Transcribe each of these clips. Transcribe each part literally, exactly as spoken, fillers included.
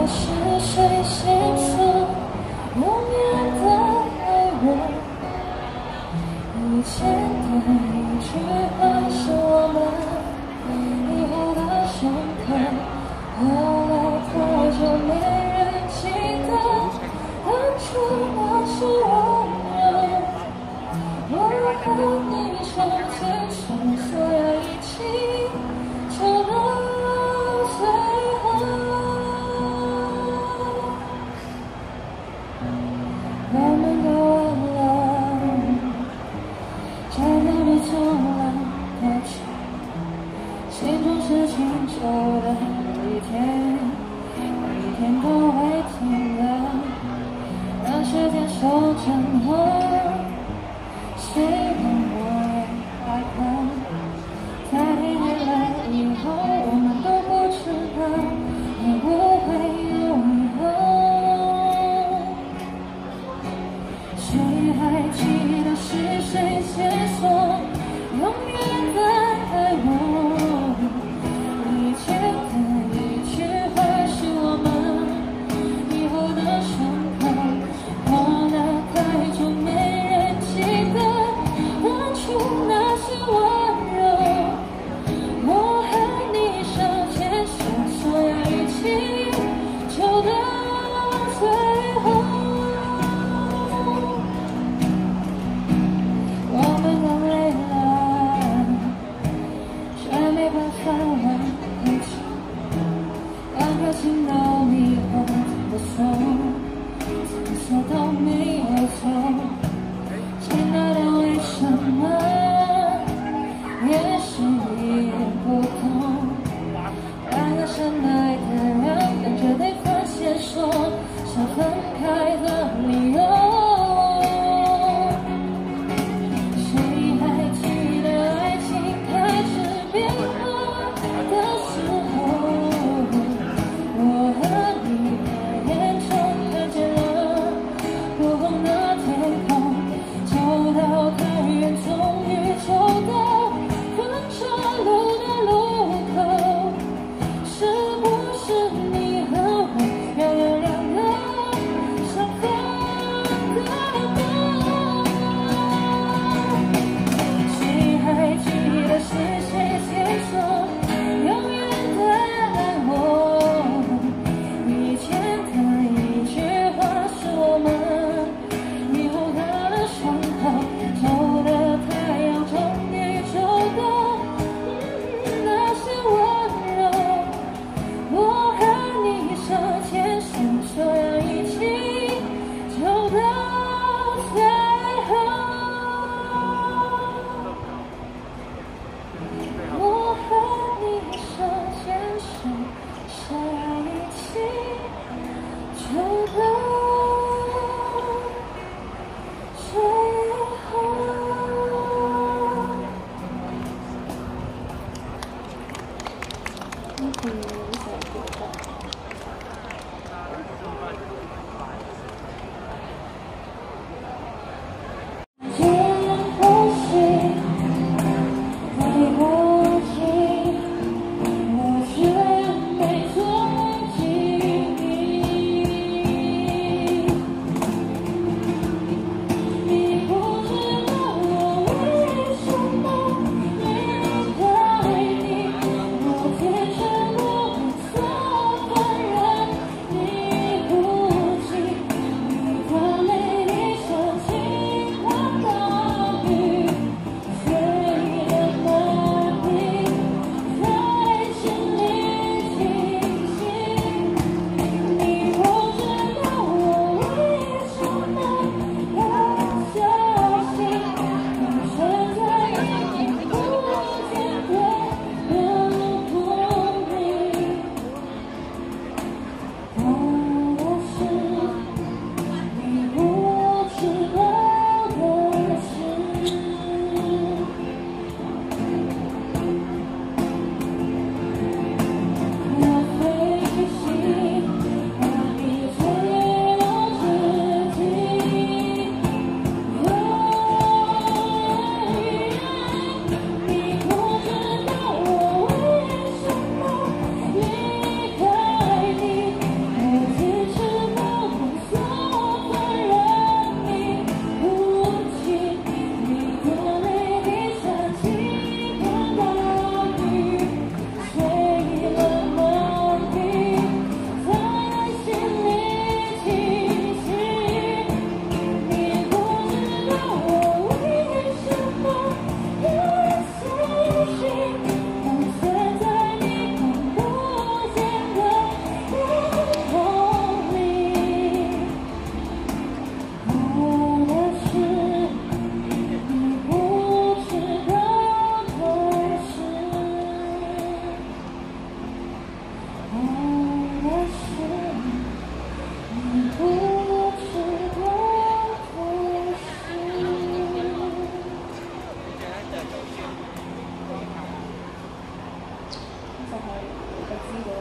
是谁先说永远的爱我？以前的一句话是我们以后的伤口，过了多久没人记得当初那些温柔。我和你手牵手，所有一起就到最后。我们都忘了，在那里走了多久，心中是清楚的，每一天每一天都会停留。那时间守着我，虽然我也害怕，在未来以后，我们都不知道会不会有以后。谁还记得是谁先说永远的爱我？以前的一句话是我们以后的伤口，过了太久没人记得当初那些温柔。我和你手牵手，所有一起就到最后。我们都累了，却没办法往回走，两颗心都迷惑，怎么说怎么说都没有错。亲爱的，为什么也是一言不通？两个深爱的人，但却得分先说想分开的理由。谁还记得爱情开始变化的时候？我和你在眼中看见了火红的天空，走到太远，终于走到分岔路的路口。是不是你和我要有两个相反的梦？谁还记得是谁先说永远的爱我？以前的一句话是我们以后的伤口，走的太阳终于走到那些温柔。我和你手牵手，所有一起就到最后。我和你手牵手，所有一起就到最后。嗯，小伙伴。这样呼吸，没过期，我居然没做记忆。你不知道我为什么没人爱你，我天真的。 上海耳机的。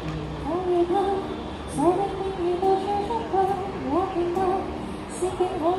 所有命运都是种花，我看到，心变红。